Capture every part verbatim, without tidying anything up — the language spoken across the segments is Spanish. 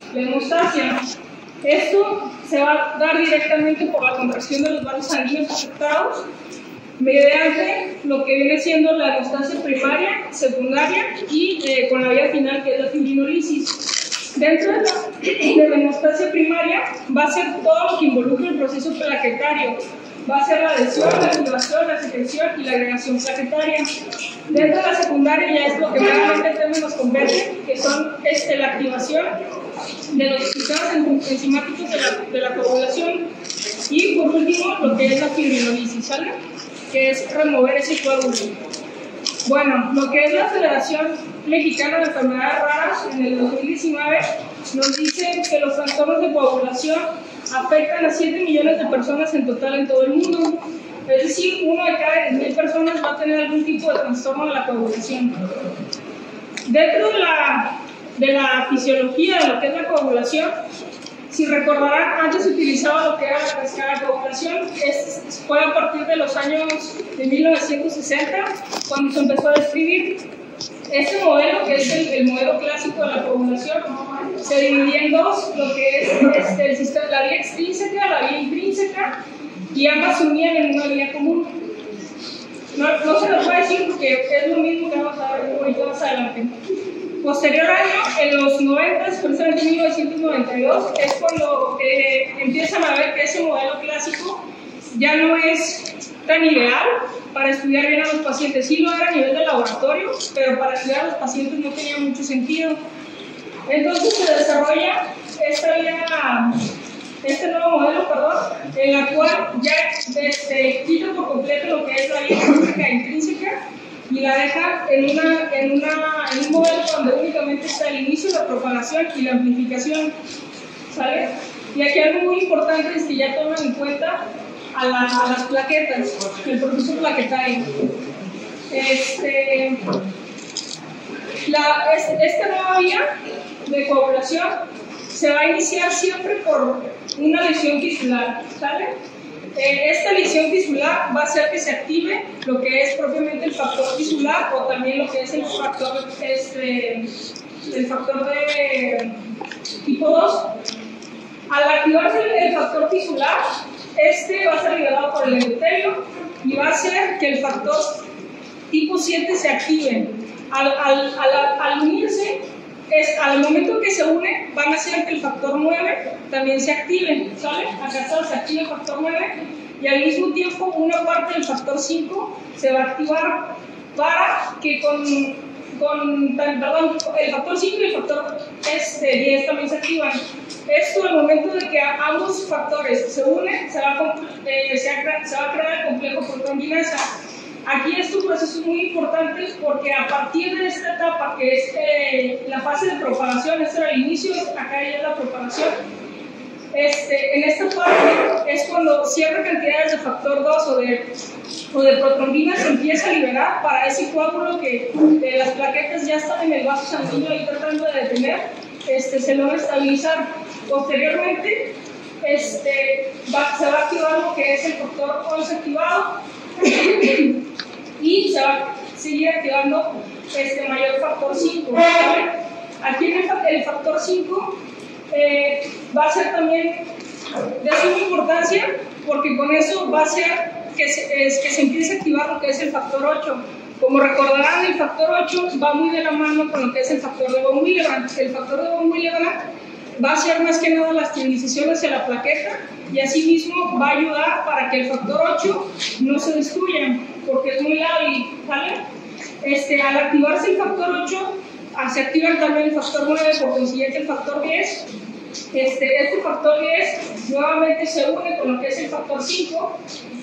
la hemostasia. Esto se va a dar directamente por la contracción de los vasos sanguíneos afectados mediante lo que viene siendo la hemostasia primaria, secundaria y eh, con la vía final, que es la fibrinolisis. Dentro de la, de la hemostasia primaria va a ser todo lo que involucra el proceso plaquetario. Va a ser la adhesión, la activación, la secreción y la agregación plaquetaria. Dentro de la secundaria ya es lo que realmente el tema nos compete, que son este, la activación de los sistemas enzimáticos de la, de la coagulación y por último lo que es la fibrinolisis, ¿sale? Que es remover ese coágulo. Bueno, lo que es la Federación Mexicana de Enfermedades Raras en el dos mil diecinueve nos dice que los trastornos de coagulación afectan a siete millones de personas en total en todo el mundo. Es decir, uno de cada diez mil personas va a tener algún tipo de trastorno de la coagulación. Dentro de la, de la fisiología de lo que es la coagulación, si recordarán, antes se utilizaba lo que era la cascada de coagulación. Es, fue a partir de los años de mil novecientos sesenta cuando se empezó a describir. Este modelo, que es el, el modelo clásico de la coagulación, se dividía en dos, lo que es este, el sistema, la vía extrínseca, la vía intrínseca, y ambas se unían en una vía común. No, no se los voy a decir porque es lo mismo que vamos a ver ahorita más adelante. Posterior año, en los noventa, precisamente en mil novecientos noventa y dos, es cuando eh, empiezan a ver que ese modelo clásico ya no es tan ideal para estudiar bien a los pacientes. Sí lo era a nivel de laboratorio, pero para estudiar a los pacientes no tenía mucho sentido. Entonces se desarrolla esta vía, este nuevo modelo, perdón, en la cual ya se quita por completo lo que es la vía extrínseca e intrínseca y la deja en, una, en, una, en un modelo donde únicamente está el inicio, la propagación y la amplificación, ¿sale? Y aquí algo muy importante es que ya toman en cuenta a, la, a las plaquetas, el proceso plaquetario. Este, la, es, esta nueva vía de coagulación se va a iniciar siempre por una lesión tisular, ¿sale? Eh, esta lesión tisular va a hacer que se active lo que es propiamente el factor tisular o también lo que es el factor, este, el factor de tipo dos. Al activarse el, el factor tisular, este va a ser liberado por el endotelio y va a hacer que el factor tipo siete se active. Al, al, al, al unirse, es, al momento que se une, van a hacer que el factor nueve también se active, ¿sale? Acá está, se activa el factor nueve y al mismo tiempo una parte del factor cinco se va a activar para que con, con perdón, el factor cinco y el factor este, diez también se activan. Esto, al momento de que ambos factores se unen, se va a, eh, se va, se va a crear el complejo protonguinasa. Aquí es un proceso muy importante porque a partir de esta etapa, que es eh, la fase de propagación, este era el inicio, acá ya es la propagación, este, en esta parte es cuando ciertas cantidades de factor dos o de, o de protrombina se empieza a liberar para ese coágulo que eh, las plaquetas ya están en el vaso sanguíneo y tratando de detener, este, se logra estabilizar. Posteriormente este, va, se va a activar lo que es el factor once activado y se va a seguir activando este mayor factor cinco, ¿saben? Aquí en el, el factor cinco eh, va a ser también de suma importancia porque con eso va a ser que se, es, que se empiece a activar lo que es el factor ocho. Como recordarán, el factor ocho va muy de la mano con lo que es el factor de von Willebrand. El factor de von Willebrand va a hacer más que nada la estabilización hacia la plaqueta y asimismo va a ayudar para que el factor ocho no se destruya porque es muy lábil, ¿vale? Este, al activarse el factor ocho, se activa también el factor nueve, por consiguiente el factor diez. Este, este factor diez nuevamente se une con lo que es el factor cinco.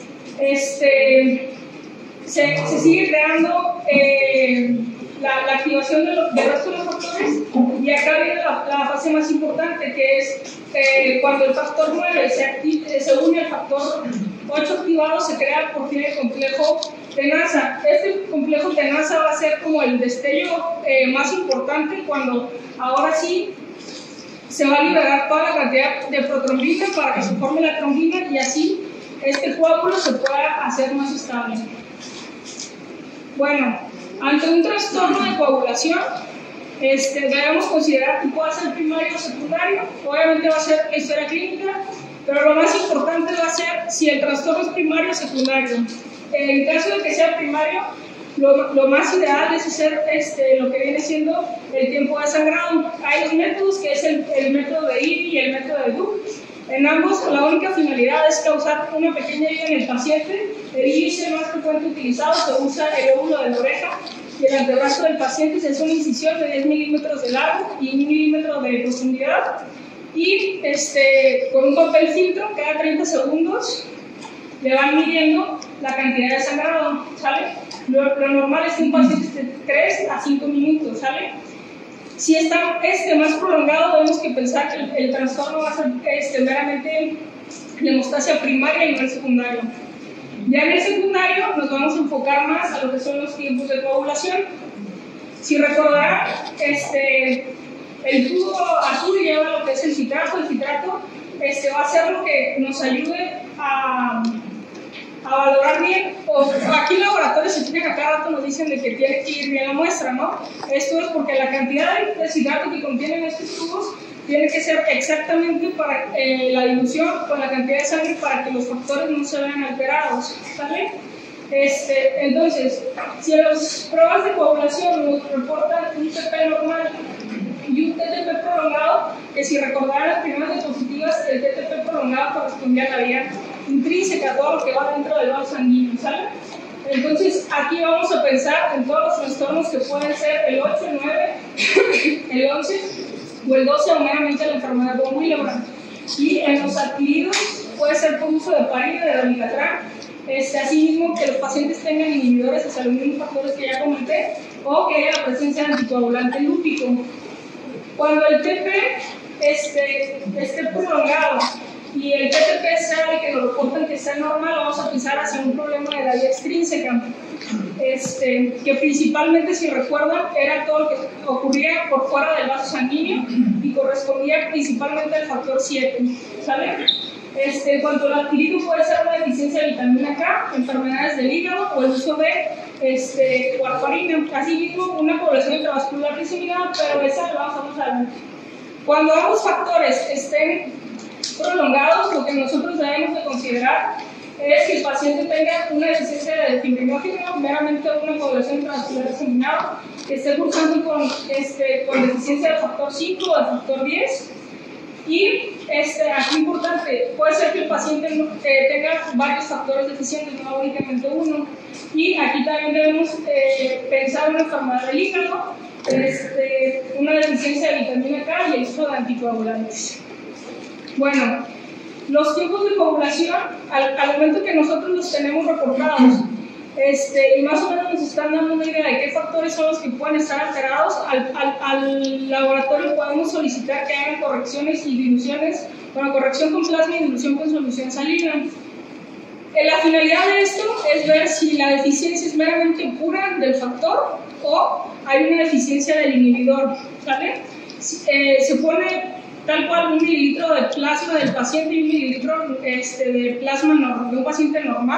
Este, se, se sigue creando eh, la, la activación de lo, del resto de los factores y acá viene la, la fase más importante que es eh, cuando el factor nueve se, active, se une al factor ocho activado, se crea por fin el complejo tenaza. Este complejo tenaza va a ser como el destello eh, más importante cuando ahora sí se va a liberar toda la cantidad de protrombina para que se forme la trombina y así este coágulo se pueda hacer más estable. Bueno, ante un trastorno de coagulación, este, debemos considerar que puede ser primario o secundario. Obviamente va a ser la historia clínica, pero lo más importante va a ser si el trastorno es primario o secundario. En caso de que sea primario, lo, lo más ideal es hacer este, lo que viene siendo el tiempo de sangrado. Hay dos métodos, que es el, el método de I B I y el método de Duke. En ambos, la única finalidad es causar una pequeña herida en el paciente. El I B I es el más frecuente utilizado, se usa el óvulo de la oreja y el antebrazo del paciente. Se hace una incisión de diez milímetros de largo y un milímetro de profundidad. Y este, con un papel filtro, cada treinta segundos le van midiendo la cantidad de sangrado, ¿sale? Lo, lo normal es que un paciente esté tres a cinco minutos, ¿sale? Si está este, más prolongado, tenemos que pensar que el, el trastorno va a ser este, meramente de hemostasia primaria y no el secundario. Ya en el secundario nos vamos a enfocar más a lo que son los tiempos de coagulación. Si recordarán, este, el tubo azul lleva lo que es el citrato. El citrato este, va a ser lo que nos ayude a, a valorar bien. O, aquí en laboratorio se tiene que a cada rato nos dicen de que tiene que ir bien la muestra, ¿no? Esto es porque la cantidad de, de citrato que contienen estos tubos tiene que ser exactamente para eh, la dilución con la cantidad de sangre para que los factores no se vean alterados, ¿vale? Este, entonces, si en las pruebas de coagulación nos reportan un T P normal y un T T P prolongado, que si recordarán las primeras diapositivas, el T T P prolongado correspondía a la vía intrínseca, a todo lo que va dentro del vaso sanguíneo, ¿sale? Entonces, aquí vamos a pensar en todos los trastornos que pueden ser el ocho, el nueve, el once o el doce, o meramente la enfermedad de von Willebrand. Y en los adquiridos puede ser por uso de heparina, de dolicatrán, este, asimismo que los pacientes tengan inhibidores de los mismos factores que ya comenté, o que haya la presencia de anticoagulante lúpico. Cuando el T P este, esté prolongado y el T T P sea el que nos reportan que está normal, vamos a pensar hacia un problema de la vía extrínseca, este, que principalmente, si recuerdan, era todo lo que ocurría por fuera del vaso sanguíneo y correspondía principalmente al factor siete, ¿sale? Este, en cuanto al adquirido, puede ser una deficiencia de vitamina K, enfermedades del hígado o el uso de este, warfarina. Asimismo, una población intravascular diseminada, pero esa la vamos a usar. Cuando ambos factores estén prolongados, lo que nosotros debemos de considerar es que el paciente tenga una deficiencia de fibrinógeno, meramente una población intravascular diseminada, que esté cursando con, este, con deficiencia del factor cinco o del factor diez. Y este, aquí importante, puede ser que el paciente eh, tenga varios factores deficientes, no únicamente uno. Y aquí también debemos eh, pensar en una enfermedad del hígado, este, una deficiencia de vitamina K y el uso de anticoagulantes. Bueno, los tiempos de coagulación, al, al momento que nosotros los tenemos reportados, Este, y más o menos nos están dando una idea de qué factores son los que pueden estar alterados, al, al, al laboratorio podemos solicitar que hagan correcciones y diluciones, bueno, corrección con plasma y dilución con solución salina. La finalidad de esto es ver si la deficiencia es meramente pura del factor o hay una deficiencia del inhibidor, ¿sale? Eh, se pone tal cual un mililitro de plasma del paciente y un mililitro este, de plasma no, de un paciente normal.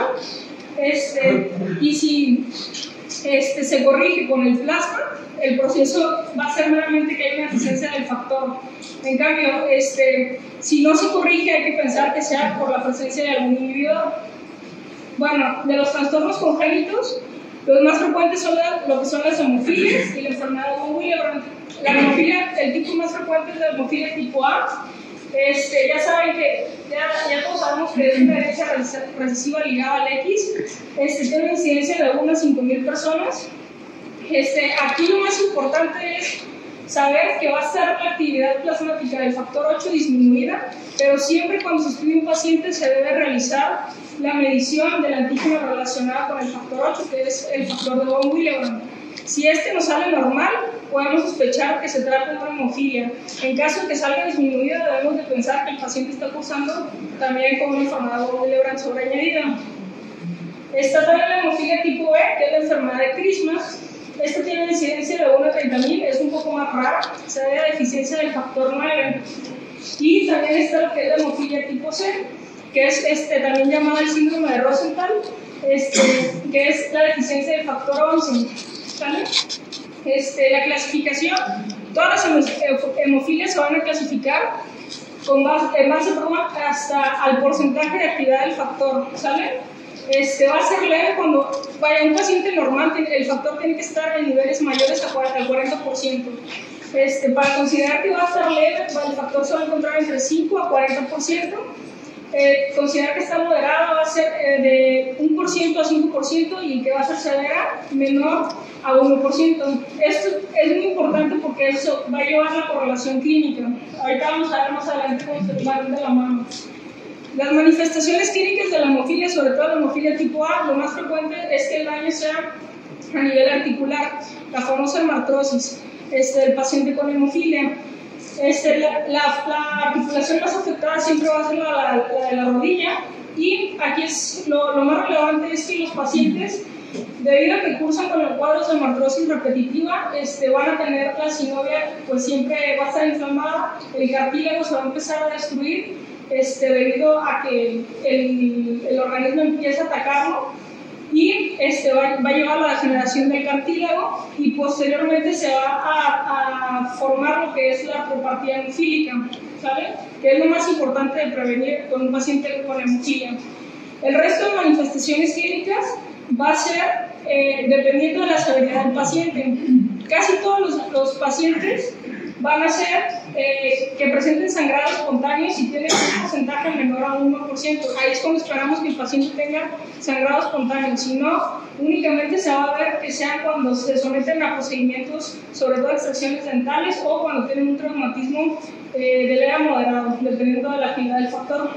Este, y si este, se corrige con el plasma, el proceso va a ser meramente que hay una deficiencia del factor. En cambio, este, si no se corrige, hay que pensar que sea por la presencia de algún inhibidor. Bueno, de los trastornos congénitos, los más frecuentes son la, lo que son las hemofilias y la enfermedad de von Willebrand. La hemofilia, el tipo más frecuente es la hemofilia tipo A. Este, ya saben que, ya, ya todos sabemos que es una herencia recesiva ligada al X. Este, tiene una incidencia de uno a cinco mil personas. Este, aquí lo más importante es saber que va a estar la actividad plasmática del factor ocho disminuida, pero siempre cuando se estudia un paciente se debe realizar la medición del antígeno relacionado con el factor ocho, que es el factor de von Willebrand. Si este nos sale normal, podemos sospechar que se trata de una hemofilia. En caso de que salga disminuida, debemos de pensar que el paciente está cursando también con una enfermedad de von Willebrand sobreañadida. Está también la hemofilia tipo E, que es la enfermedad de Crisma. Esta tiene una incidencia de uno a treinta mil, es un poco más rara, se debe a deficiencia del factor nueve. Y también está lo que es la hemofilia tipo C, que es este, también llamada el síndrome de Rosenthal, este, que es la deficiencia del factor once. ¿Sale? Este, la clasificación, todas las hemofilias se van a clasificar con base, en base hasta al porcentaje de actividad del factor, ¿sale? Este, va a ser leve cuando vaya un paciente normal, el factor tiene que estar en niveles mayores al cuarenta por ciento. Este, para considerar que va a estar leve, el factor se va a encontrar entre cinco a cuarenta por ciento. Eh, considerar que está moderada va a ser eh, de uno por ciento a cinco por ciento y que va a ser severa menor a uno por ciento. Esto es muy importante porque eso va a llevar la correlación clínica. Ahorita vamos a ver más adelante cómo se van de la mano. Las manifestaciones clínicas de la hemofilia, sobre todo la hemofilia tipo A, lo más frecuente es que el daño sea a nivel articular, la famosa hemartrosis este, del paciente con hemofilia. Este, la, la, la articulación más afectada siempre va a ser la, la, la de la rodilla, y aquí es lo, lo más relevante es que los pacientes, debido a que cursan con los cuadros de hemartrosis repetitiva, este, van a tener la sinovia, pues siempre va a estar inflamada, el cartílago se va a empezar a destruir este, debido a que el, el organismo empieza a atacarlo, y este, va, va a llevar a la degeneración del cartílago y posteriormente se va a, a formar lo que es la artropatía hemofílica, ¿sabe? Que es lo más importante de prevenir con un paciente con hemofilia. El resto de manifestaciones clínicas va a ser eh, dependiendo de la severidad del paciente. Casi todos los, los pacientes van a ser eh, que presenten sangrado espontáneo si tienen un porcentaje menor a uno por ciento. Ahí es cuando esperamos que el paciente tenga sangrado espontáneo. Si no, únicamente se va a ver que sean cuando se someten a procedimientos, sobre todo extracciones dentales, o cuando tienen un traumatismo eh, de leve a moderado, dependiendo de la actividad del factor.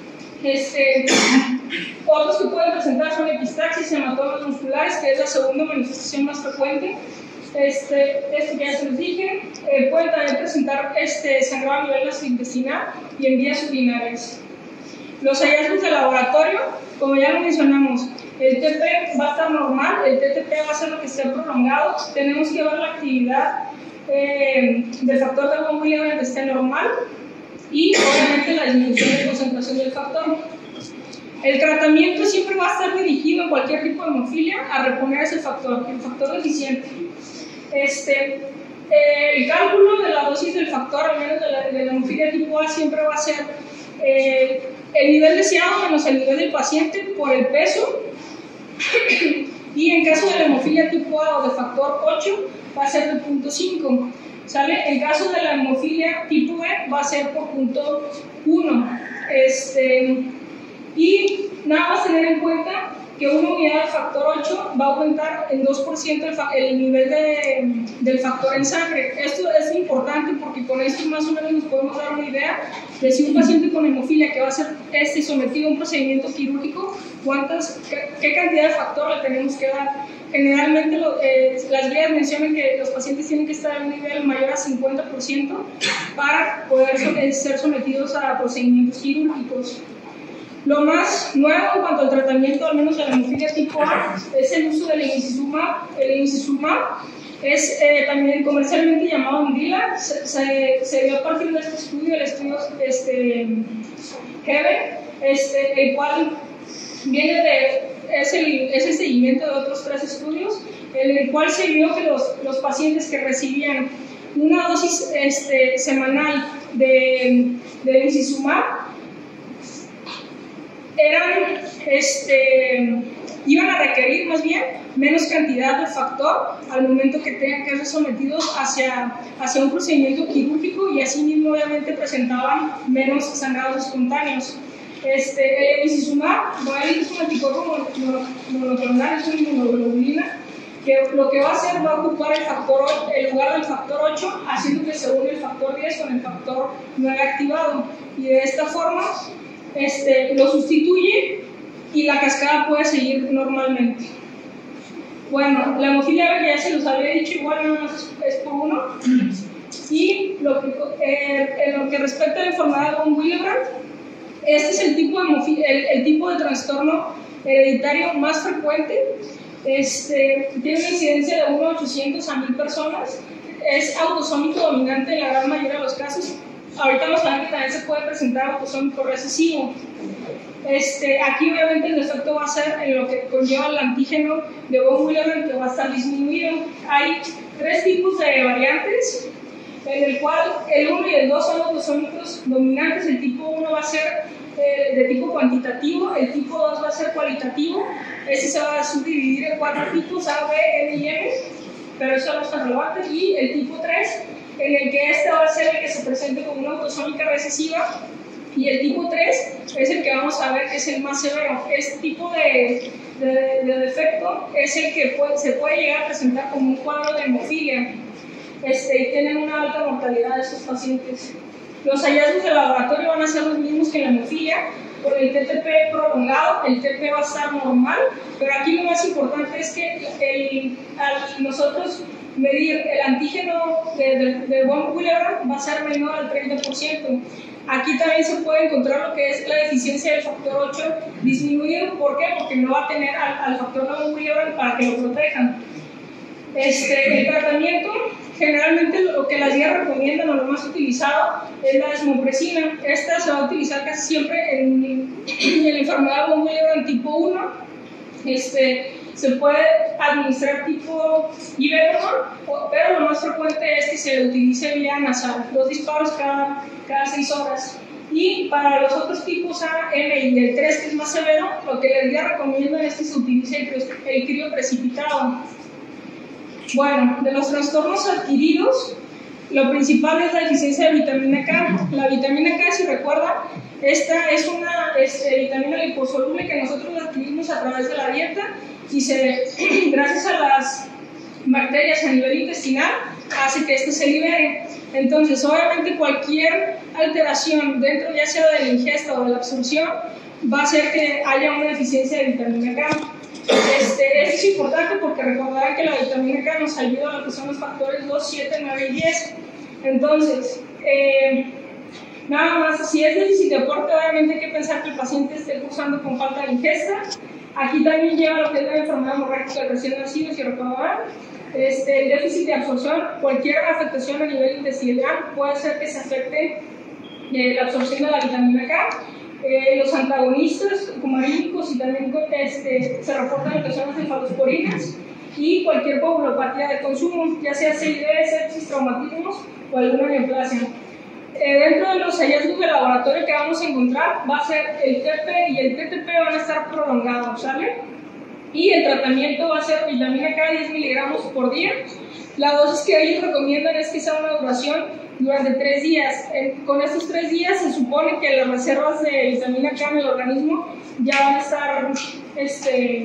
Este, otros que pueden presentar son epistaxis, hematomas musculares, que es la segunda manifestación más frecuente. Este, este que ya se les dije, eh, pueden también presentar este sangrado a nivel gastrointestinal y en vías urinarias. Los hallazgos de laboratorio, como ya lo mencionamos, el T P va a estar normal, el T T P va a ser lo que esté prolongado, tenemos que ver la actividad eh, del factor de von Willebrand que esté normal, y obviamente la disminución de concentración del factor. El tratamiento siempre va a estar dirigido en cualquier tipo de hemofilia a reponer ese factor, el factor deficiente. Este, eh, el cálculo de la dosis del factor, al menos de la, de la hemofilia tipo A, siempre va a ser eh, el nivel deseado menos el nivel del paciente por el peso, y en caso de la hemofilia tipo A o de factor ocho va a ser de punto cinco, ¿sale? En caso de la hemofilia tipo B va a ser por punto uno. Este, y nada más tener en cuenta que una unidad de factor ocho va a aumentar en dos por ciento el, el nivel de, del factor en sangre. Esto es importante porque con esto más o menos nos podemos dar una idea de si un paciente con hemofilia que va a ser este sometido a un procedimiento quirúrgico, cuántas, qué, qué cantidad de factor le tenemos que dar. Generalmente lo, eh, las guías mencionan que los pacientes tienen que estar a un nivel mayor a cincuenta por ciento para poder ser sometidos a procedimientos quirúrgicos. Lo más nuevo en cuanto al tratamiento, al menos de la hemofilia tipo A, es el uso del emicizumab. El emicizumab es eh, también comercialmente llamado Omdila. Se, se, se dio a partir de este estudio, el estudio este, Heber, este, el cual viene de, es el, es el seguimiento de otros tres estudios, en el cual se vio que los, los pacientes que recibían una dosis este, semanal de, de emicizumab eran, este, iban a requerir más bien menos cantidad de factor al momento que tengan que ser sometidos hacia, hacia un procedimiento quirúrgico, y asimismo obviamente presentaban menos sangrados espontáneos. Este, el emicizumab es un anticuerpo monoclonal, es una inmunoglobulina que lo que va a hacer va a ocupar el, factor, el lugar del factor ocho, haciendo que se une el factor diez con el factor nueve activado, y de esta forma Este, lo sustituye y la cascada puede seguir normalmente. Bueno, la hemofilia B, ya se los había dicho, igual no más es por uno. Y lo que, eh, en lo que respecta a la enfermedad de von Willebrand, este es el tipo de, hemofilia, el, el tipo de trastorno hereditario más frecuente. Este, tiene una incidencia de uno a ochocientos a mil personas. Es autosómico dominante en la gran mayoría de los casos. Ahorita vamos a ver que también se puede presentar autosómico recesivo. Este, aquí obviamente el efecto va a ser en lo que conlleva el antígeno de von Willebrand, que va a estar disminuido. Hay tres tipos de variantes, en el cual el uno y el dos son los glucómicos dominantes. El tipo uno va a ser eh, de tipo cuantitativo, el tipo dos va a ser cualitativo. Ese se va a subdividir en cuatro tipos, A, B, N y M, pero eso no es tan relevante. Y el tipo tres, en el que este va a ser el que se presente como una autosómica recesiva, y el tipo tres es el que vamos a ver que es el más severo. Este tipo de, de, de defecto es el que puede, se puede llegar a presentar como un cuadro de hemofilia, este, y tienen una alta mortalidad de estos pacientes. Los hallazgos de laboratorio van a ser los mismos que en la hemofilia. Por el T T P prolongado, el T P va a estar normal, pero aquí lo más importante es que el, al nosotros medir el antígeno de, de, de von Willebrand va a ser menor al treinta por ciento. Aquí también se puede encontrar lo que es la deficiencia del factor ocho disminuido. ¿Por qué? Porque no va a tener al, al factor de von Willebrand para que lo protejan. Este, el tratamiento, generalmente lo que las guías recomiendan o lo más utilizado es la desmopresina. Esta se va a utilizar casi siempre en, en la enfermedad von Willebrand tipo uno. Este, se puede administrar tipo Iberdomor, pero lo más frecuente es que se utilice vía nasal, dos disparos cada, cada seis horas. Y para los otros tipos A, M y el tres, que es más severo, lo que les guía recomiendan es que se utilice el, el crio precipitado. Bueno, de los trastornos adquiridos, lo principal es la deficiencia de vitamina K. La vitamina K, si recuerdan, esta es una este, vitamina liposoluble que nosotros adquirimos a través de la dieta y se, gracias a las bacterias a nivel intestinal hace que esto se libere. Entonces, obviamente cualquier alteración dentro ya sea de la ingesta o de la absorción va a hacer que haya una deficiencia de vitamina K. Este, esto es importante porque recordarán que la vitamina K nos ayuda a lo que son los factores dos, siete, nueve y diez. Entonces, eh, nada más, si es déficit de aporte, obviamente hay que pensar que el paciente esté cursando con falta de ingesta. Aquí también lleva lo que es la enfermedad hemorrágica del recién nacido, si recordarán. Este, el déficit de absorción, cualquier afectación a nivel intestinal puede hacer que se afecte eh, la absorción de la vitamina K. Eh, los antagonistas comarínicos y también este, se reportan lo que son las cefalosporinas y cualquier coagulopatía de consumo, ya sea C I D, sepsis, traumatismos o alguna neoplasia. Eh, dentro de los hallazgos de laboratorio que vamos a encontrar va a ser el T P y el T T P van a estar prolongados, ¿sale? Y el tratamiento va a ser vitamina K diez miligramos por día. La dosis que ellos recomiendan es que sea una duración durante tres días. Eh, con estos tres días se supone que las reservas de vitamina K en el organismo ya van a estar, este,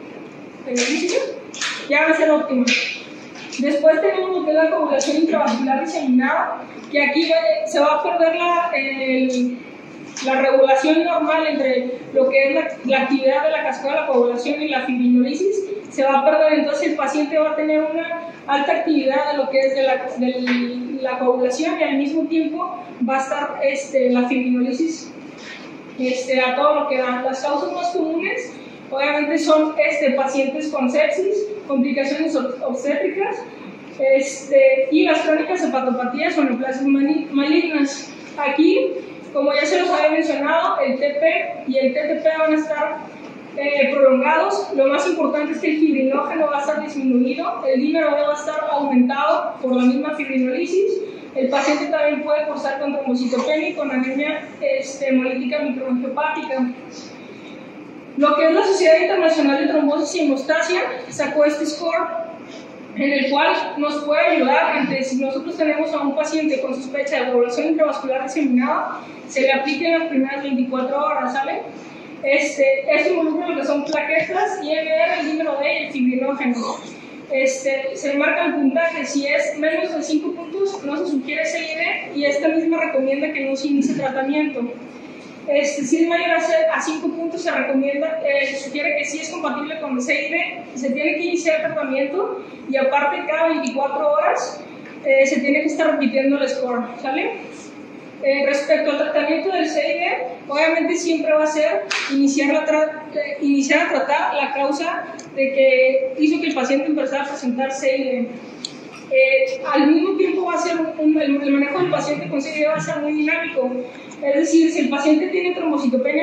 ya van a ser óptimas. Después tenemos lo que es la coagulación intravascular diseminada, que aquí va, se va a perder la, el, la regulación normal entre lo que es la, la actividad de la cascada de la coagulación y la fibrinolisis. Se va a perder, entonces el paciente va a tener una alta actividad de lo que es de la, de la coagulación y al mismo tiempo va a estar este, la fibrinolisis este, a todo lo que da. Las causas más comunes obviamente son este, pacientes con sepsis, complicaciones obstétricas este, y las crónicas hepatopatías o neoplasias malignas. Aquí, como ya se los había mencionado, el T P y el T T P van a estar Eh, prolongados. Lo más importante es que el fibrinógeno va a estar disminuido, el dímero D va a estar aumentado por la misma fibrinolisis. El paciente también puede cursar con trombocitopenia y con anemia este, hemolítica microangiopática. Lo que es la Sociedad Internacional de Trombosis y Hemostasia sacó este score en el cual nos puede ayudar ante si nosotros tenemos a un paciente con sospecha de coagulación intravascular diseminada, se le apliquen las primeras veinticuatro horas, ¿sale? Este, esto involucra lo que son plaquetas, I M R, el dímero D y el fibrinógeno. Este, se marca el puntaje, si es menos de cinco puntos no se sugiere C I D y esta misma recomienda que no se inicie tratamiento. Este, si es mayor a cinco puntos se recomienda, eh, se sugiere que sí es compatible con el C I D y se tiene que iniciar el tratamiento y aparte cada veinticuatro horas eh, se tiene que estar repitiendo el score, ¿sale? Eh, respecto al tratamiento del C I D, obviamente siempre va a ser iniciar a, tra eh, iniciar a tratar la causa de que hizo que el paciente empezara a presentar C I D. Eh, al mismo tiempo va a ser un, un, el, el manejo del paciente con C I D va a ser muy dinámico. Es decir, si el paciente tiene trombocitopenia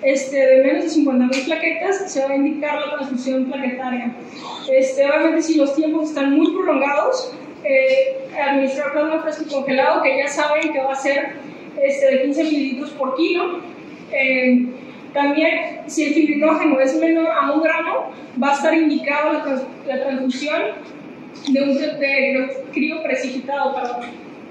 este, de menos de cincuenta mil plaquetas, se va a indicar la transfusión plaquetaria. Este, obviamente, si los tiempos están muy prolongados, eh, administrar plasma fresco congelado, que ya saben que va a ser este, de quince mililitros por kilo. Eh, también, si el fibrinógeno es menor a un gramo, va a estar indicado la, trans la transfusión de un de crío precipitado. Perdón.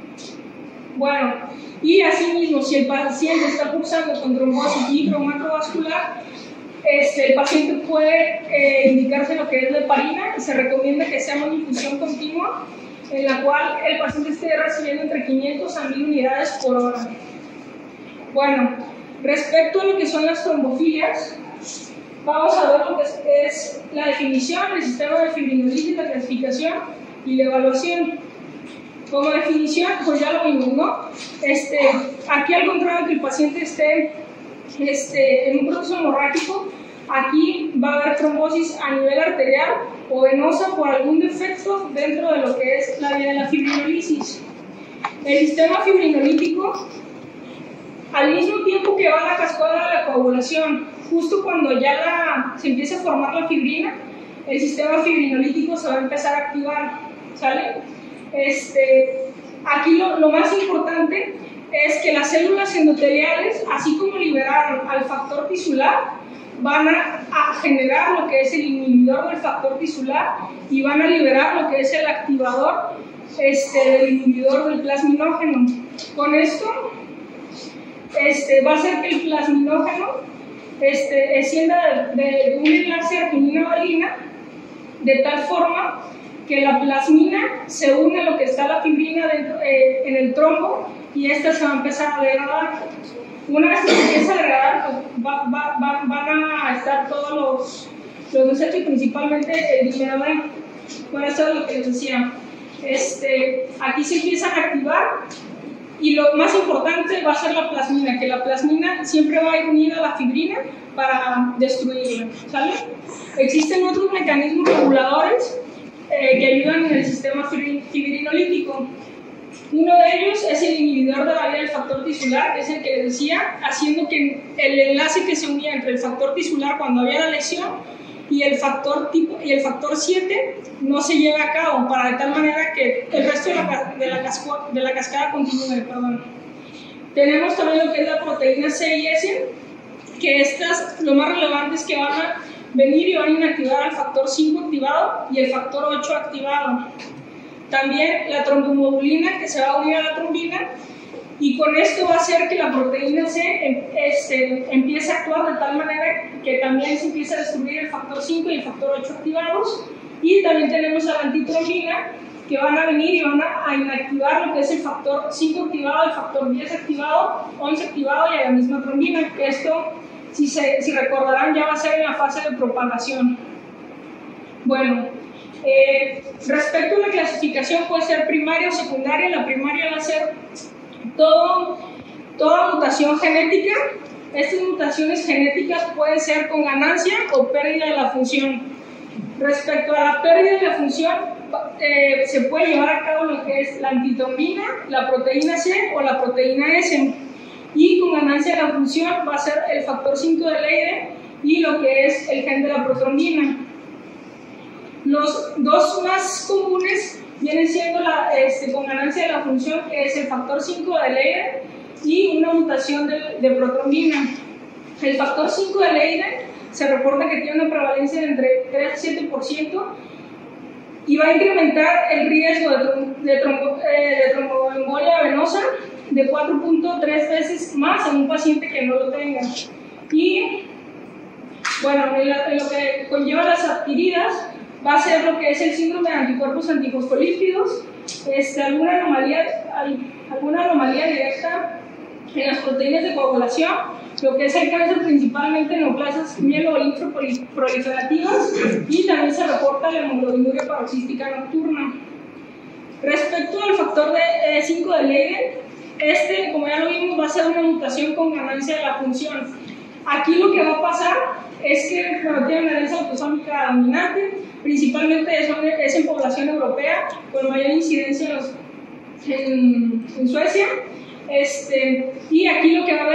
Bueno, y asimismo, si el paciente está cursando con trombosis microvascular, este, el paciente puede eh, indicarse lo que es la heparina. Se recomienda que sea una infusión continua, en la cual el paciente esté recibiendo entre quinientas a mil unidades por hora. Bueno, respecto a lo que son las trombofilias, vamos a ver lo que es, es la definición, el sistema de fibrinolisis, la clasificación y la evaluación. Como definición, pues ya lo vimos, ¿no? Este, aquí, al contrario que el paciente esté este, en un proceso hemorrágico, aquí va a haber trombosis a nivel arterial o venosa por algún defecto dentro de lo que es la vía de la fibrinolisis. El sistema fibrinolítico, al mismo tiempo que va la cascada de la coagulación, justo cuando ya la, se empieza a formar la fibrina, el sistema fibrinolítico se va a empezar a activar, ¿sale? Este, aquí lo, lo más importante es que las células endoteliales, así como liberaron al factor tisular, van a, a generar lo que es el inhibidor del factor tisular y van a liberar lo que es el activador este, del inhibidor del plasminógeno. Con esto este, va a ser que el plasminógeno este, descienda de, de, de un enlace arginina-valina de tal forma que la plasmina se une a lo que está la fibrina dentro, eh, en el trombo, y esta se va a empezar a degradar. Una vez que se empieza a degradar, pues va, va, va, van a estar todos los, los desechos, principalmente el dimerodeno. Bueno, eso es lo que les decía. Este, aquí se empiezan a activar, y lo más importante va a ser la plasmina, que la plasmina siempre va a ir unida a la fibrina para destruirla, ¿sale? Existen otros mecanismos reguladores Eh, que ayudan en el sistema fibrinolítico. Uno de ellos es el inhibidor de la vía del factor tisular, que es el que les decía, haciendo que el enlace que se unía entre el factor tisular cuando había la lesión y el factor tipo y el factor siete no se lleve a cabo, para de tal manera que el resto de la, de la, casco, de la cascada continúe. Perdón. Tenemos también lo que es la proteína C y S, que estas, lo más relevante es que van a venir y van a inactivar al factor cinco activado y el factor ocho activado. También la trombomodulina, que se va a unir a la trombina, y con esto va a hacer que la proteína C este, empiece a actuar de tal manera que también se empiece a destruir el factor cinco y el factor ocho activados. Y también tenemos a la antitrombina, que van a venir y van a, a inactivar lo que es el factor cinco activado, el factor diez activado, once activado y a la misma trombina, que esto, Si, se, si recordarán, ya va a ser en la fase de propagación. Bueno, eh, respecto a la clasificación, puede ser primaria o secundaria. La primaria va a ser todo, toda mutación genética. Estas mutaciones genéticas pueden ser con ganancia o pérdida de la función. Respecto a la pérdida de la función, eh, se puede llevar a cabo lo que es la antitrombina, la proteína C o la proteína S. Y con ganancia de la función va a ser el factor cinco de Leiden y lo que es el gen de la protrombina. Los dos más comunes vienen siendo la, este, con ganancia de la función, que es el factor cinco de Leiden y una mutación de, de protrombina. El factor cinco de Leiden se reporta que tiene una prevalencia de entre tres a siete por ciento y va a incrementar el riesgo de, trom de, trombo eh, de tromboembolia venosa de cuatro punto tres veces más en un paciente que no lo tenga. Y bueno, en, la, en lo que conlleva las adquiridas va a ser lo que es el síndrome de anticuerpos antifosfolípidos, este, alguna, anomalía, alguna anomalía directa en las proteínas de coagulación, lo que es el cáncer principalmente en neoplasias mielolinfoproliferativas, y también se reporta la hemoglobinuria paroxística nocturna. Respecto al factor de cinco de Leiden, este, como ya lo vimos, va a ser una mutación con ganancia de la función. Aquí lo que va a pasar es que bueno, tiene una herencia autosómica dominante, principalmente es, es en población europea, con mayor incidencia en, los, en, en Suecia. Este, y aquí lo que va a haber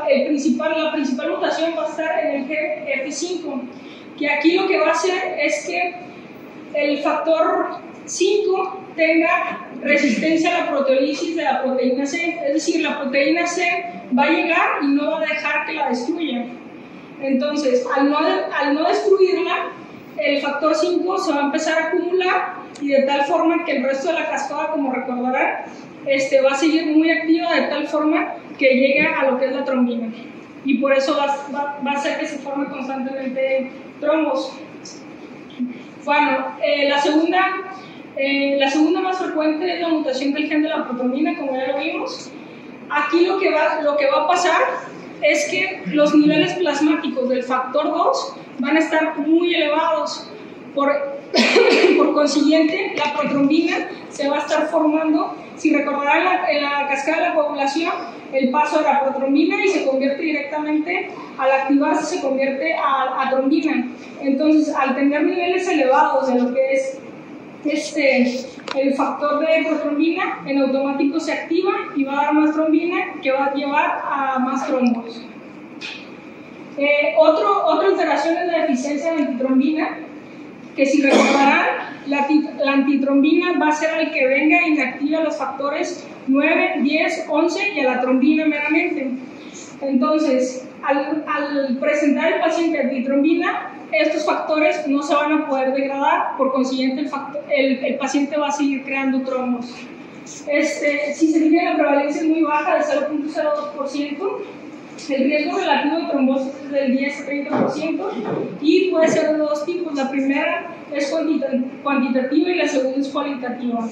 el principal, la principal mutación va a estar en el G F cinco, que aquí lo que va a hacer es que el factor cinco tenga resistencia a la proteólisis de la proteína C, es decir, la proteína C va a llegar y no va a dejar que la destruya. Entonces, al no, al no destruirla, el factor cinco se va a empezar a acumular y de tal forma que el resto de la cascada, como recordarán, este, va a seguir muy activa de tal forma que llegue a lo que es la trombina. Y por eso va, va, va a hacer que se formen constantemente trombos. Bueno, eh, la, segunda, eh, la segunda más frecuente es la mutación del gen de la protrombina, como ya lo vimos. Aquí lo que va, lo que va a pasar es que los niveles plasmáticos del factor dos van a estar muy elevados. Por, por consiguiente, la protrombina se va a estar formando. Si recordarán la, en la cascada de la coagulación, el paso de la protrombina y se convierte directamente, al activarse, se convierte a, a trombina. Entonces, al tener niveles elevados de lo que es este, el factor de protrombina, en automático se activa y va a dar más trombina, que va a llevar a más trombos. Eh, otro, otra alteración es la deficiencia de antitrombina, que si recordarán, la, la antitrombina va a ser el que venga e inactiva los factores nueve, diez, once y a la trombina meramente. Entonces, al, al presentar el paciente antitrombina, estos factores no se van a poder degradar, por consiguiente el, factor, el, el paciente va a seguir creando trombos. Este, si se fijan, la prevalencia es muy baja, de cero punto cero dos por ciento. El riesgo relativo de trombosis es del diez a treinta por ciento y puede ser de dos tipos. La primera es cuantitativa y la segunda es cualitativa.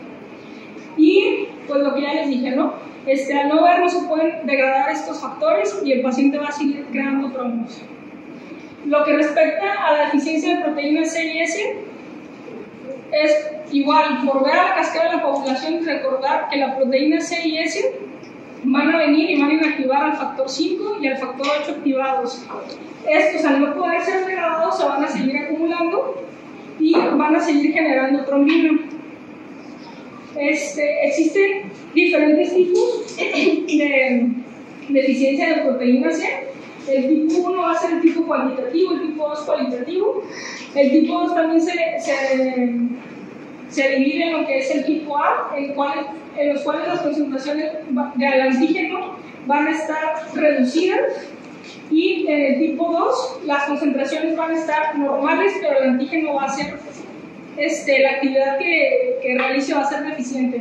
Y pues lo que ya les dije, ¿no? Este, al no ver no se pueden degradar estos factores y el paciente va a seguir creando trombos. Lo que respecta a la deficiencia de proteínas C y S, es igual, por ver a la cascada de la coagulación y recordar que la proteína C y S van a venir y van a inactivar al factor cinco y al factor ocho activados. Estos, al no poder ser degradados, se van a seguir acumulando y van a seguir generando trombina. Este, existen diferentes tipos de deficiencia de proteína C. El tipo uno va a ser el tipo cuantitativo, el tipo dos cualitativo. El tipo dos también se, se, se divide en lo que es el tipo A, en, cual, en los cuales las concentraciones del antígeno van a estar reducidas, y en el tipo dos las concentraciones van a estar normales, pero el antígeno va a ser, este, la actividad que, que realice va a ser deficiente.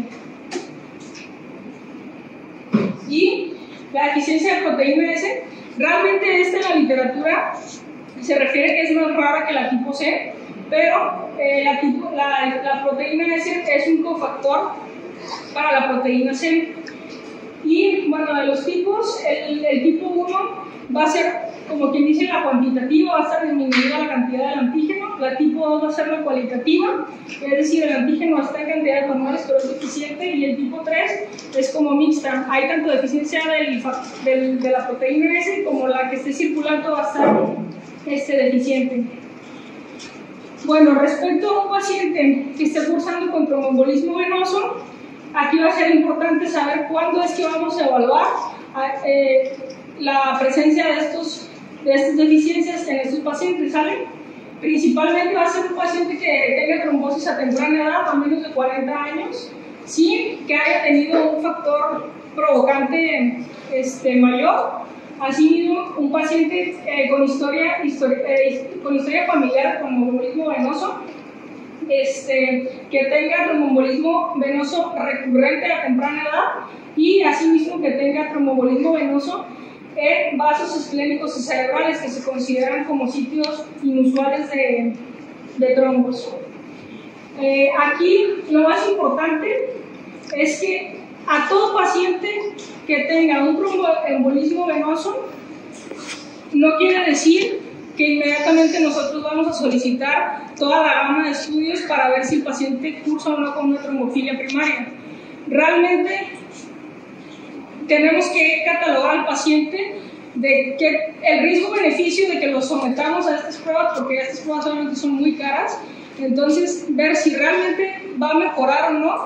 Y la deficiencia de proteína S, realmente esta en la literatura se refiere que es más rara que la tipo C, pero eh, la, tipo, la, la proteína S es un cofactor para la proteína C. Y bueno, de los tipos, el, el tipo uno va a ser, como quien dice, la cuantitativa, va a estar disminuida la cantidad del antígeno. La tipo dos va a ser la cualitativa, es decir, el antígeno está en cantidades normales pero es deficiente. Y el tipo tres es como mixta, hay tanto deficiencia del, del, de la proteína S como la que esté circulando va a estar este, deficiente. Bueno, respecto a un paciente que esté cursando con tromboembolismo venoso, aquí va a ser importante saber cuándo es que vamos a evaluar eh, la presencia de, estos, de estas deficiencias en estos pacientes, ¿sale? Principalmente va a ser un paciente que tenga trombosis a temprana edad, a menos de cuarenta años, sin que haya tenido un factor provocante este, mayor. Asimismo, un paciente eh, con, historia, historia, eh, con historia familiar con tromboembolismo venoso, este, que tenga tromboembolismo venoso recurrente a temprana edad, y asimismo que tenga tromboembolismo venoso en vasos esclénicos y cerebrales, que se consideran como sitios inusuales de, de trombos. Eh, aquí lo más importante es que a todo paciente que tenga un tromboembolismo venoso no quiere decir que inmediatamente nosotros vamos a solicitar toda la gama de estudios para ver si el paciente cursa o no con una trombofilia primaria. Realmente tenemos que catalogar al paciente de que el riesgo-beneficio de que lo sometamos a estas pruebas, porque estas pruebas obviamente son muy caras. Entonces, ver si realmente va a mejorar o no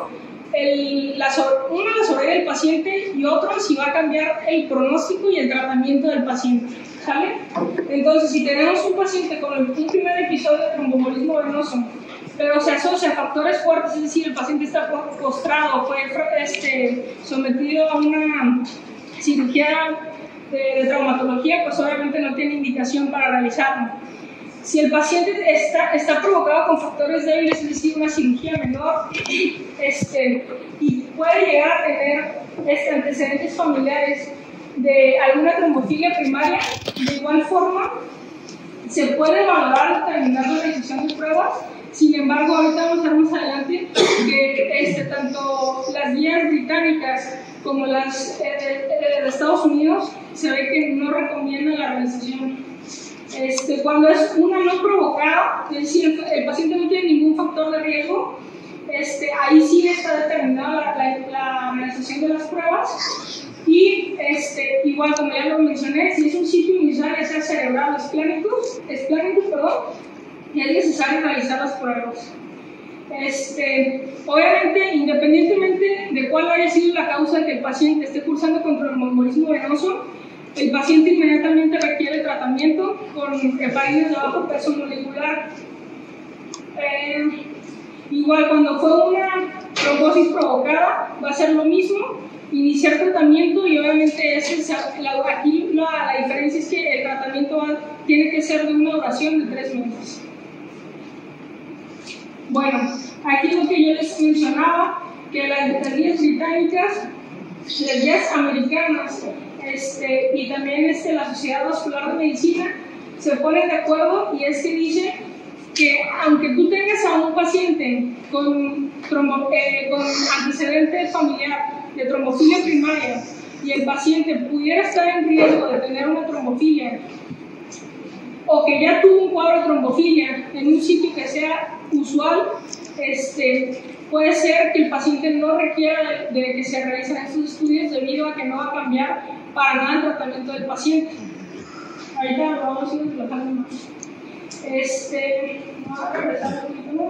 el, la, uno la sobrevida del paciente y otro si va a cambiar el pronóstico y el tratamiento del paciente, ¿sale? Entonces, si tenemos un paciente con un primer episodio de tromboembolismo venoso, pero se asocia a factores fuertes, es decir, el paciente está postrado, fue este, sometido a una cirugía de, de traumatología, pues obviamente no tiene indicación para realizarlo. Si el paciente está, está provocado con factores débiles, es decir, una cirugía menor, este, y puede llegar a tener este, antecedentes familiares de alguna trombofilia primaria, de igual forma se puede valorar determinar la realización de pruebas. Sin embargo, ahorita vamos a ver más adelante que este, tanto las guías británicas como las eh, de, de Estados Unidos se ve que no recomiendan la realización. Este, cuando es una no provocada, es decir, el, el paciente no tiene ningún factor de riesgo, este, ahí sí está determinada la, la, la realización de las pruebas. Y este, igual como ya lo mencioné, si es un sitio inicial, ya sea cerebral o esplénicus, esplénicus, perdón, y es necesario realizar las pruebas. Este, obviamente, independientemente de cuál haya sido la causa de que el paciente esté cursando con tromboembolismo venoso, el paciente inmediatamente requiere tratamiento con heparines de bajo peso molecular. Eh, igual, cuando fue una trombosis provocada, va a ser lo mismo, iniciar tratamiento y obviamente ese, la, aquí la, la diferencia es que el tratamiento va, tiene que ser de una duración de tres meses. Bueno, aquí lo que yo les mencionaba, que las, las guías británicas, las guías americanas, este, y también este, la Sociedad Vascular de Medicina se ponen de acuerdo, y es que dice que aunque tú tengas a un paciente con, trombo, eh, con antecedente familiar de trombofilia primaria y el paciente pudiera estar en riesgo de tener una trombofilia, o que ya tuvo un cuadro de trombofilia en un sitio que sea usual, este, puede ser que el paciente no requiera de, de que se realicen estos estudios debido a que no va a cambiar para nada el tratamiento del paciente. Ahorita lo vamos a ir desplazando más. Este, vamos a regresar un poquito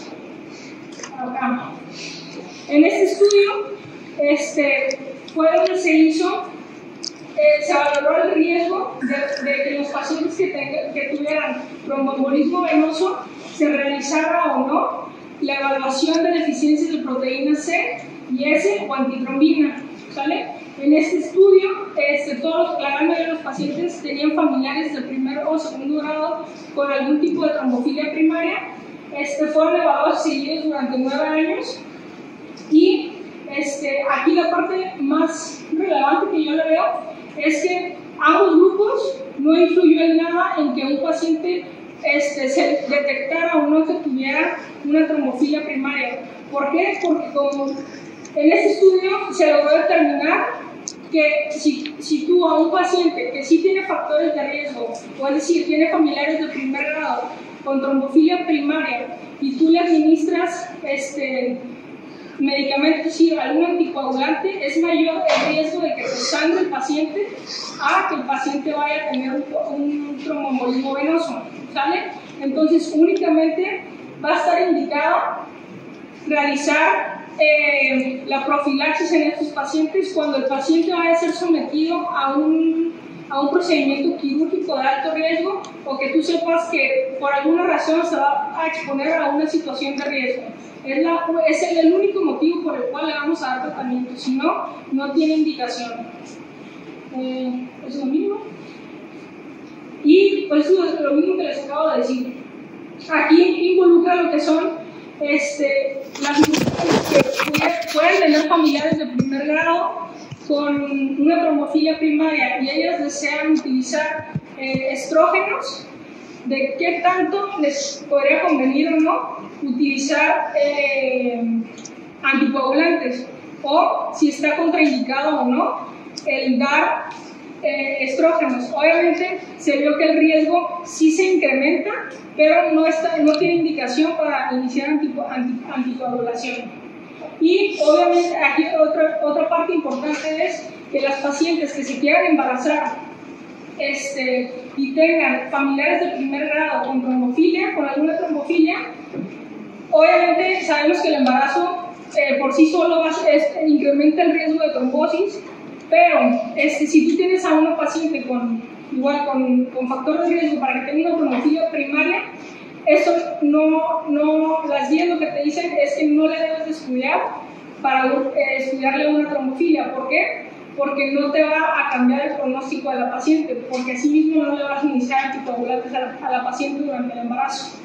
más. Acá. En este estudio, este, fue donde se hizo, eh, se valoró el riesgo de, de que los pacientes que, tenga, que tuvieran tromboembolismo venoso se realizara o no la evaluación de deficiencias de proteína C y S o antitrombina, ¿sale? En este estudio, este, todos, la gran mayoría de los pacientes tenían familiares de primer o segundo grado con algún tipo de trombofilia primaria. Este, fueron evaluados seguidos durante nueve años y este, aquí la parte más relevante que yo le veo es que ambos grupos no influyó en nada en que un paciente este, se detectara o no que tuviera una trombofilia primaria. ¿Por qué? Porque como en este estudio se logró determinar que si, si tú a un paciente que sí tiene factores de riesgo, o es decir, tiene familiares de primer grado con trombofilia primaria y tú le administras este, medicamentos, es decir, algún anticoagulante, es mayor el riesgo de que se sangre el paciente a que el paciente vaya a tener un, un tromboembolismo venoso, ¿sale? Entonces, únicamente va a estar indicado realizar eh, la profilaxis en estos pacientes cuando el paciente vaya a ser sometido a un, a un procedimiento quirúrgico de alto riesgo o que tú sepas que por alguna razón se va a exponer a una situación de riesgo. Es, la, es el, el único motivo por el cual le vamos a dar tratamiento, si no, no tiene indicación. Eh, es lo mismo. Y pues es lo mismo que les acabo de decir. Aquí involucra lo que son este, las mujeres que pueden tener familiares de primer grado con una trombofilia primaria y ellas desean utilizar eh, estrógenos, de qué tanto les podría convenir o no utilizar eh, anticoagulantes, o si está contraindicado o no el dar eh, estrógenos. Obviamente se vio que el riesgo sí se incrementa, pero no, está, no tiene indicación para iniciar antico, anti, anticoagulación. Y obviamente aquí otra, otra parte importante es que las pacientes que se quieran embarazar este, y tengan familiares de primer grado con trombofilia, con alguna trombofilia, obviamente sabemos que el embarazo eh, por sí solo va, es, incrementa el riesgo de trombosis, pero este, si tú tienes a una paciente con, igual con, con factor de riesgo para que tenga una trombofilia primaria, eso no, no, las guías lo que te dicen es que no le debes de estudiar para eh, estudiarle una trombofilia. ¿Por qué? Porque no te va a cambiar el pronóstico de la paciente, porque así mismo no le vas a iniciar anticoagulantes a la, a la paciente durante el embarazo.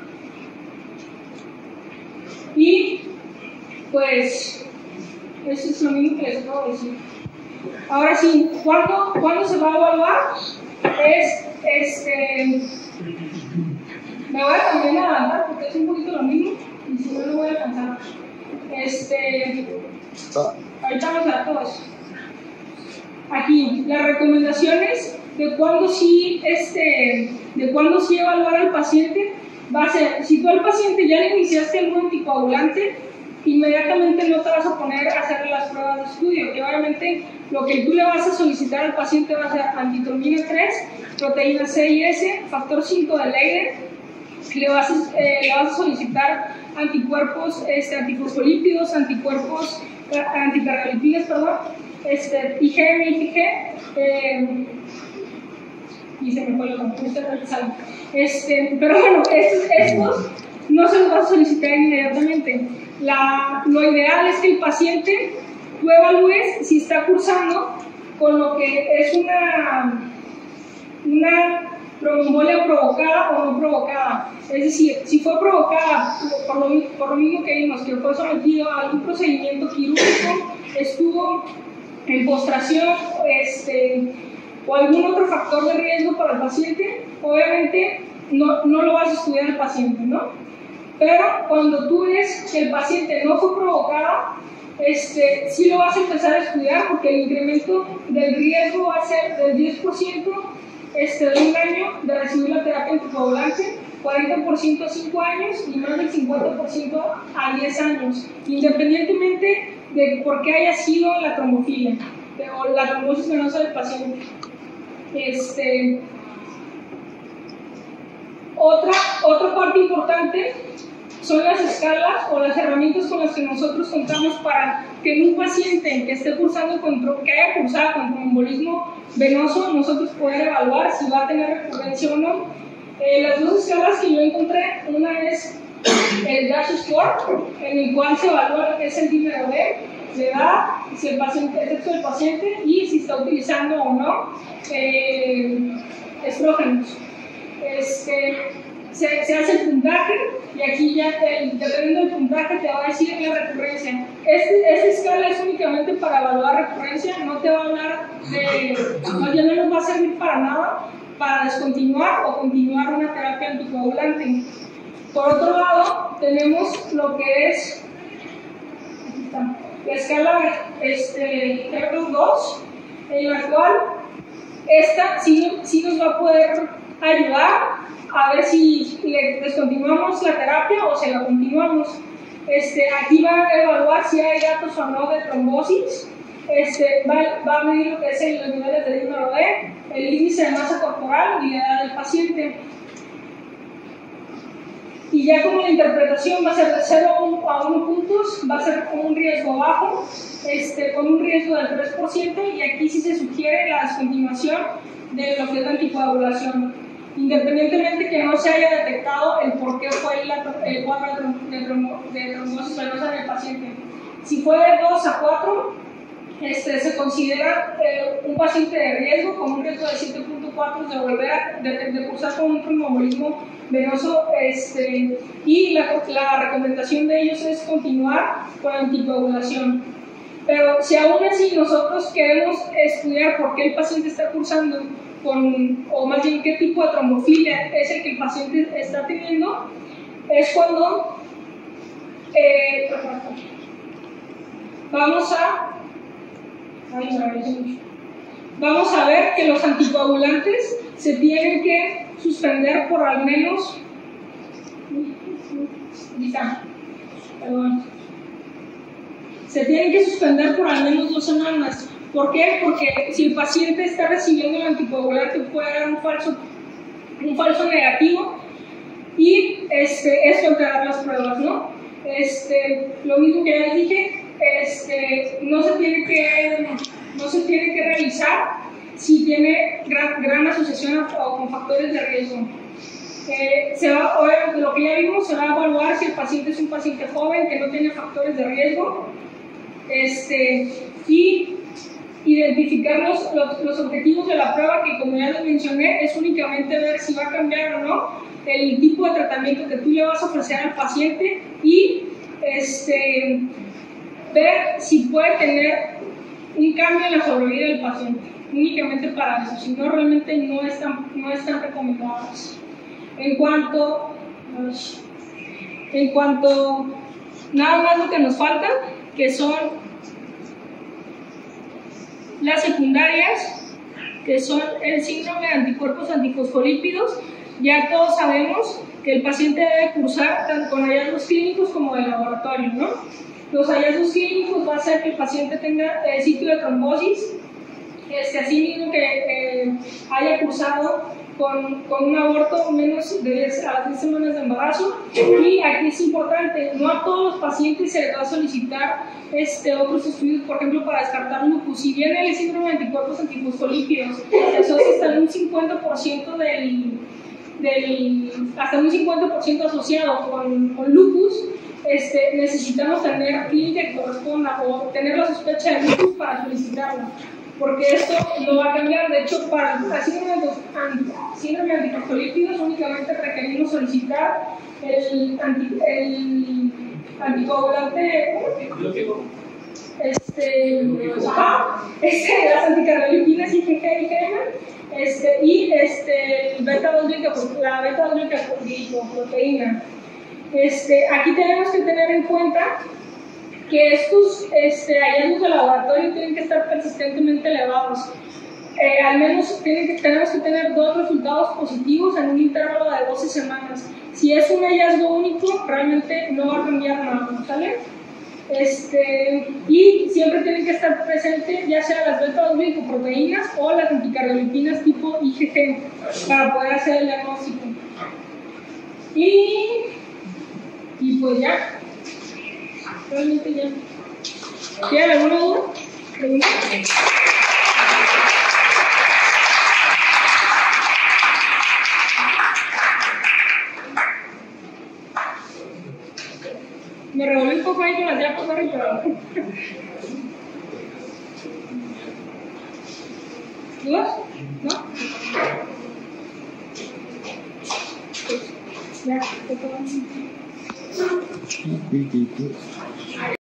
Y pues eso es lo mismo que les acabo de decir. Ahora sí, ¿cuándo, ¿cuándo se va a evaluar? Es, este, me voy a también adelantar porque es un poquito lo mismo y si no lo voy a alcanzar. Este, ahorita vamos a ver todo eso. Aquí, las recomendaciones de cuándo sí, este, de cuándo sí evaluar al paciente va a ser, si tú al paciente ya le iniciaste algún anticoagulante, inmediatamente no te vas a poner a hacer las pruebas de estudio, que obviamente lo que tú le vas a solicitar al paciente va a ser antitrombina tres, proteína C y S, factor cinco de Leiden, le vas a, eh, le vas a solicitar anticuerpos, este, antifosfolípidos, anticuerpos, anticardiolipinas, perdón, este, I G M, I G, eh, y se me fue el nombre, este, pero bueno, estos, estos no se los vas a solicitar inmediatamente. La, lo ideal es que el paciente tú evalúes si está cursando con lo que es una, una tromboembolia provocada o no provocada. Es decir, si fue provocada por lo, por lo mismo que vimos, que fue sometido a algún procedimiento quirúrgico, estuvo en postración, este, o algún otro factor de riesgo para el paciente, obviamente no, no lo vas a estudiar al paciente, ¿no? Pero cuando tú ves que el paciente no fue provocada, este, sí lo vas a empezar a estudiar porque el incremento del riesgo va a ser del diez por ciento este, de un año de recibir la terapia anticoagulante, cuarenta por ciento a cinco años y más del cincuenta por ciento a diez años, independientemente de por qué haya sido la trombofilia o la trombosis venosa del paciente. Este, otra, otra parte importante son las escalas o las herramientas con las que nosotros contamos para que en un paciente que esté cursando con, que haya cursado con tromboembolismo venoso, nosotros poder evaluar si va a tener recurrencia o no. Eh, las dos escalas que yo encontré, una es el DASH Score, en el cual se evalúa lo que es el dímero D, la edad, si el paciente, el sexo del paciente y si está utilizando o no eh, estrógenos. Este, se, se hace el puntaje y aquí ya te, dependiendo del puntaje te va a decir la recurrencia. Este, esta escala es únicamente para evaluar recurrencia, no te va a hablar de, no, ya no nos va a servir para nada para descontinuar o continuar una terapia anticoagulante. Por otro lado, tenemos lo que es aquí está, la escala este, dos, en la cual esta sí, sí nos va a poder ayudar a ver si le descontinuamos la terapia o se la continuamos. Este, aquí va a evaluar si hay datos o no de trombosis, este, va, va a medir lo que es el, los niveles de dímero D, el índice de masa corporal y la edad del paciente. Y ya como la interpretación va a ser de cero a uno puntos, va a ser con un riesgo bajo, este, con un riesgo del tres por ciento, y aquí sí se sugiere la descontinuación de lo que es la anticoagulación, independientemente que no se haya detectado el por qué fue la, el cuadro de, de, de trombosis venosa en el paciente. Si fue de dos a cuatro, este, se considera eh, un paciente de riesgo con un riesgo de siete punto cuatro de volver a de, de cursar con un tromboembolismo venoso, este, y la, la recomendación de ellos es continuar con la anticoagulación. Pero si aún así nosotros queremos estudiar por qué el paciente está cursando con, o más bien qué tipo de trombofilia es el que el paciente está teniendo, es cuando eh, vamos a ay, vamos a ver que los anticoagulantes se tienen que suspender por al menos perdón, se tienen que suspender por al menos dos semanas. ¿Por qué? Porque si el paciente está recibiendo el anticoagulante puede dar un falso, un falso negativo y este, esto alterar las pruebas, ¿no? Este, lo mismo que ya les dije, este, no, se tiene que, no se tiene que realizar si tiene gran, gran asociación o con factores de riesgo. Eh, se va, obviamente, lo que ya vimos, se va a evaluar si el paciente es un paciente joven que no tiene factores de riesgo, este, y identificar los, los, los objetivos de la prueba, que como ya les mencioné, es únicamente ver si va a cambiar o no el tipo de tratamiento que tú le vas a ofrecer al paciente y este, ver si puede tener un cambio en la sobrevida del paciente, únicamente para eso, si no realmente no están, no están recomendadas. En cuanto, en cuanto, nada más lo que nos falta, que son las secundarias, que son el síndrome de anticuerpos antifosfolípidos. Ya todos sabemos que el paciente debe cursar tanto con hallazgos clínicos como de laboratorio, ¿no? Los hallazgos clínicos va a ser que el paciente tenga eh, sitio de trombosis, este, así mismo que eh, haya cursado con, con un aborto menos de diez a las diez semanas de embarazo. Y aquí es importante, no a todos los pacientes se les va a solicitar este, otros estudios, por ejemplo, para descartar lupus. Si bien el síndrome de anticuerpos antifosfolípidos eso está en un cincuenta por ciento del, del, hasta un cincuenta por ciento asociado con, con lupus, este, necesitamos tener clínica que corresponda o tener la sospecha de lupus para solicitarlo, porque esto no va a cambiar. De hecho, para el síndrome de, síndrome de antifosfolípidos únicamente requerimos solicitar el, anti, el anticoagulante, este, ajá, este, las anticardiolipinas I G G y G M, este, y este, beta dos la beta dos glicoproteína. Este, aquí tenemos que tener en cuenta que estos este, hallazgos de laboratorio tienen que estar persistentemente elevados. Eh, al menos tienen que, tenemos que tener dos resultados positivos en un intervalo de doce semanas. Si es un hallazgo único, realmente no va a cambiar nada, ¿sale? Este, y siempre tienen que estar presentes ya sea las beta dos glicoproteínas o las anticardiolipinas tipo I G G para poder hacer el diagnóstico. Y, y pues ya. Realmente ya. ¿Tienen alguna duda? ¿Pregunta? Me revolví un poco ahí con las diapos, pero... ¿Dudas? ¿No? Pues, ya, te puedo...